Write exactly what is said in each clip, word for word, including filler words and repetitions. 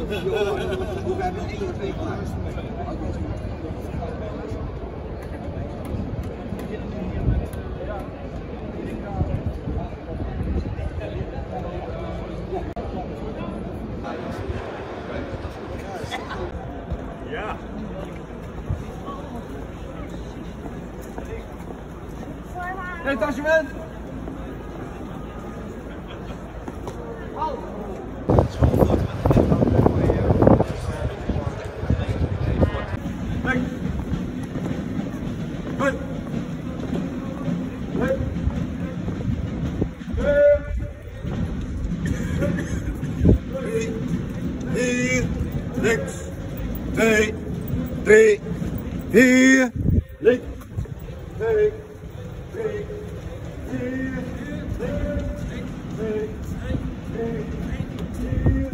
Ja. Detachement! Links, twee, drie, vier, links, twee, drie, vier, links, twee, drie, vier,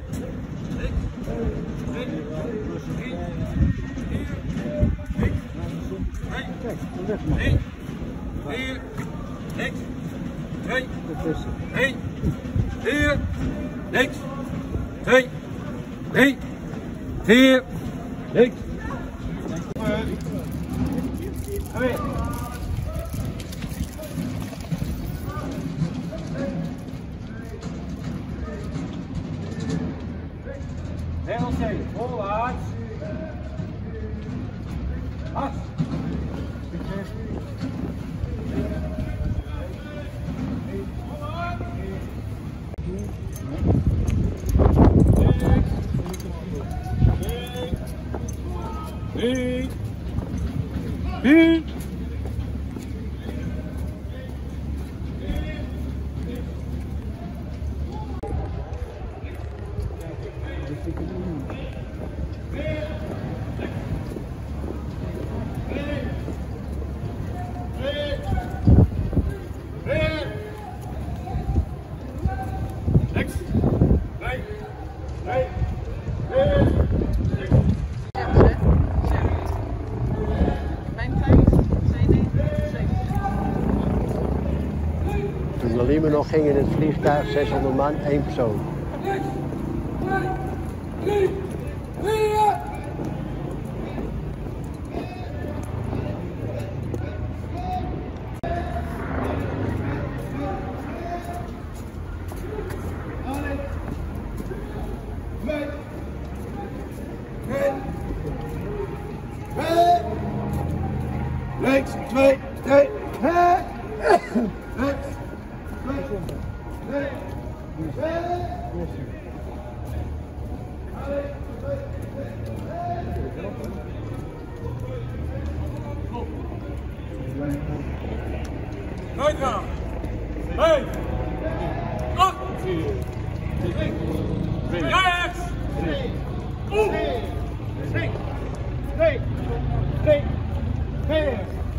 Kijk, weg maar. één, vier, links, twee, één, vier, links, twee, drie, vier, links. Engelse, voorwaarts. As. Drie, vier, Toen de Liemen nog ging in het vliegtuig, zeshonderd man, één persoon. links, twee, drie, links, twee, nooit gaan. Hey. Acht. Rechts. Oeh. Twee. Twee. Twee. Twee.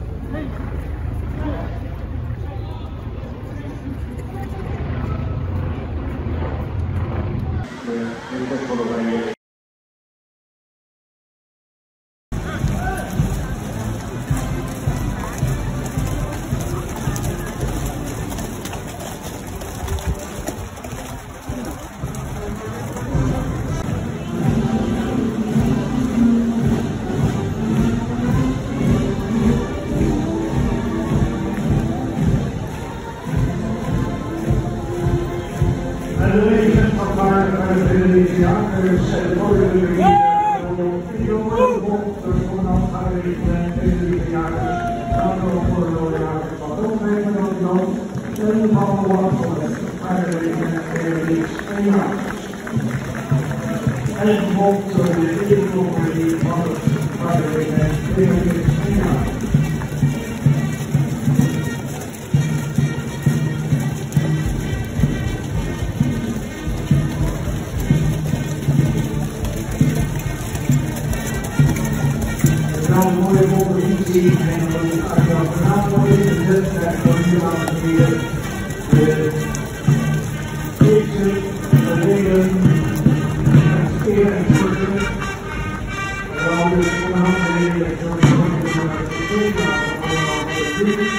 een mooie compositie en als je dat vanavond wordt ingezet, krijg je ook nu aan het weer de eerste, de reden, het keer en zorgen. En dan dus vanavond de reden dat je ook zorgen voor het systeem, maar allemaal voor het licht,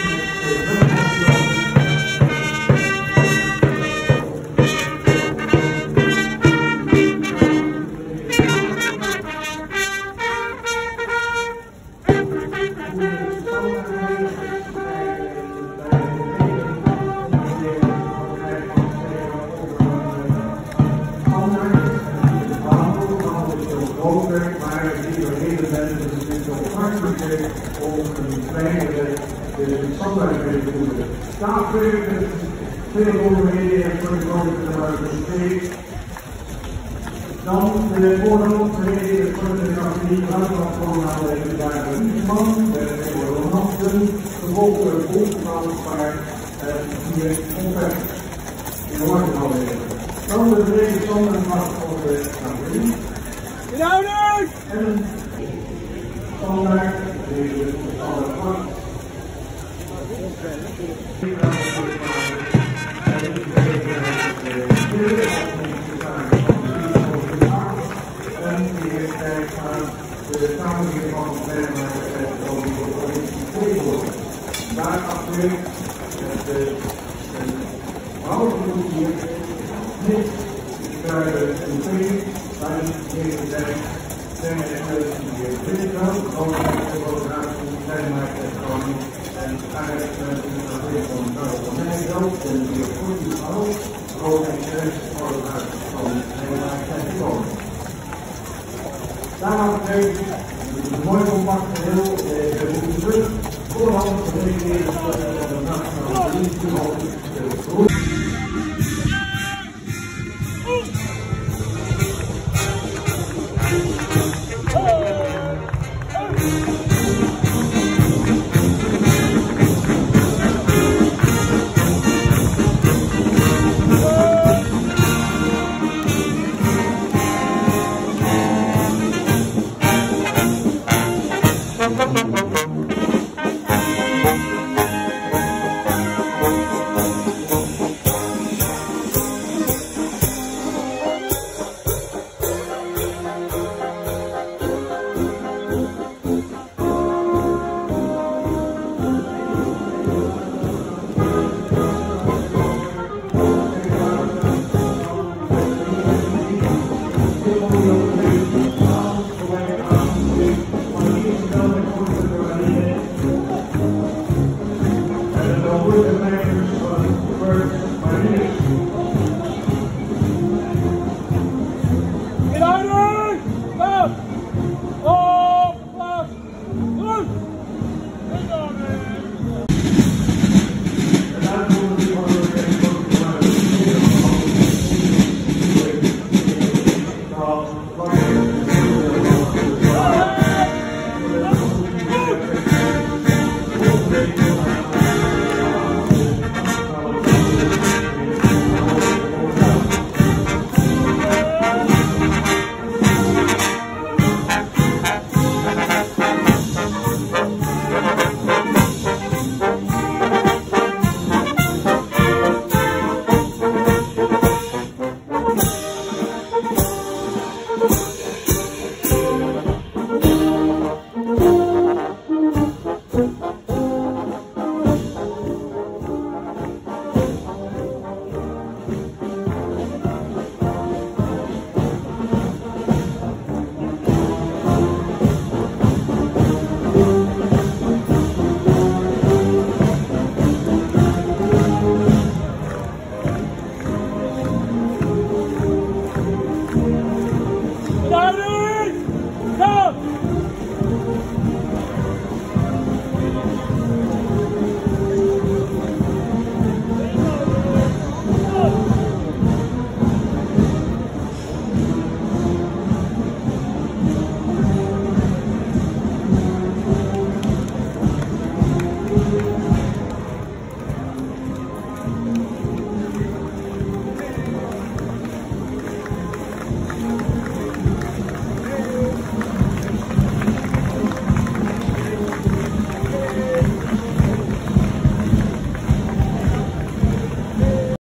met de zondag mee te doen. Staatsburgers, veel overheden voor de Grote Dan de voorhofleden voor de categorie Huislandcoördinator Dagen Wiesman, de Theodor Hansen, gevolgd door de Bondskanselaar en hier ongeveer in de Wartenhallen. Dan de tweede zondag voor de categorie. Inhouders! En een standaard, deze standaard vast. De samenleving van het Nederlandse over daarachter de houding hier niet krijgen een tweede, maar niet de tijd zijn er hier Britten, overheid voor de raad van Nederland en eigenlijk de regering van Nederland en de Portugal, overheid voor de raad van Nederland en Daarna krijg je een mooi compact geheel, de moeten terug, voorhand gereageerd op de nationale politie. First, my name is